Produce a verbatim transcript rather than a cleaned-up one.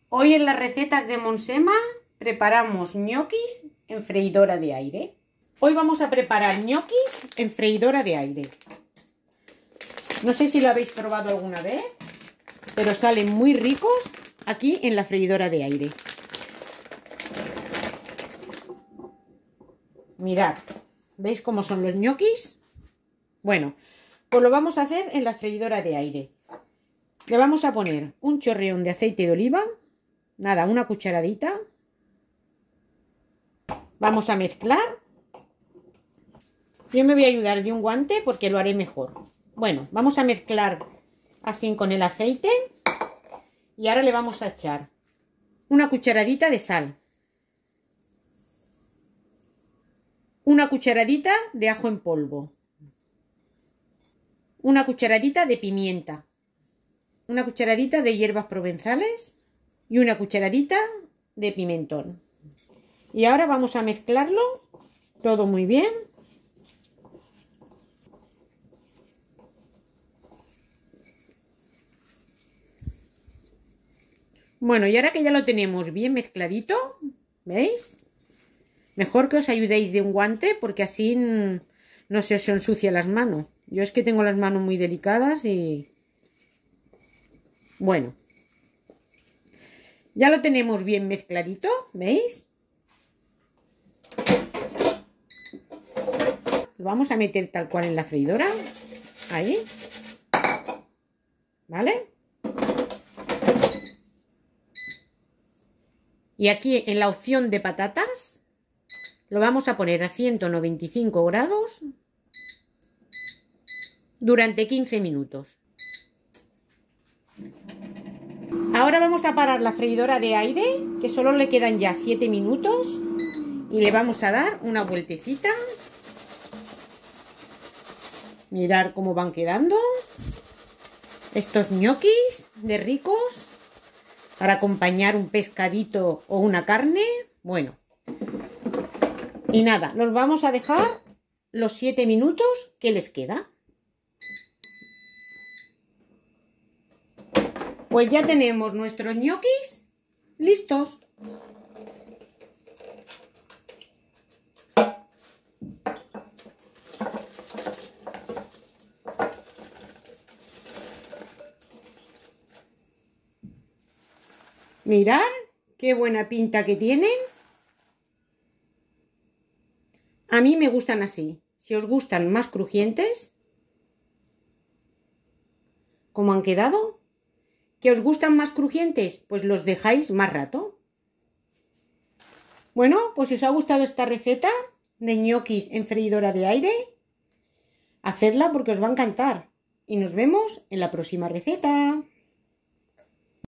Hoy en las recetas de Monsema preparamos ñoquis en freidora de aire. Hoy vamos a preparar ñoquis en freidora de aire. No sé si lo habéis probado alguna vez, pero salen muy ricos aquí en la freidora de aire. Mirad, ¿veis cómo son los ñoquis? Bueno, pues lo vamos a hacer en la freidora de aire. Le vamos a poner un chorreón de aceite de oliva, nada, una cucharadita. Vamos a mezclar. Yo me voy a ayudar de un guante porque lo haré mejor. Bueno, vamos a mezclar así con el aceite y ahora le vamos a echar una cucharadita de sal, una cucharadita de ajo en polvo, una cucharadita de pimienta, una cucharadita de hierbas provenzales y una cucharadita de pimentón. Y ahora vamos a mezclarlo todo muy bien. Bueno, y ahora que ya lo tenemos bien mezcladito, ¿veis? Mejor que os ayudéis de un guante porque así no se os ensucia las manos. Yo es que tengo las manos muy delicadas y... Bueno. Ya lo tenemos bien mezcladito, ¿veis? Lo vamos a meter tal cual en la freidora. Ahí. ¿Vale? Y aquí en la opción de patatas lo vamos a poner a ciento noventa y cinco grados durante quince minutos. Ahora vamos a parar la freidora de aire, que solo le quedan ya siete minutos, y le vamos a dar una vueltecita. Mirad cómo van quedando estos ñoquis de ricos para acompañar un pescadito o una carne. Bueno, y nada, los vamos a dejar los siete minutos que les queda. Pues ya tenemos nuestros ñoquis listos. Mirad qué buena pinta que tienen. A mí me gustan así. Si os gustan más crujientes, como han quedado, que os gustan más crujientes, pues los dejáis más rato. Bueno, pues si os ha gustado esta receta de ñoquis en freidora de aire, hacedla porque os va a encantar. Y nos vemos en la próxima receta.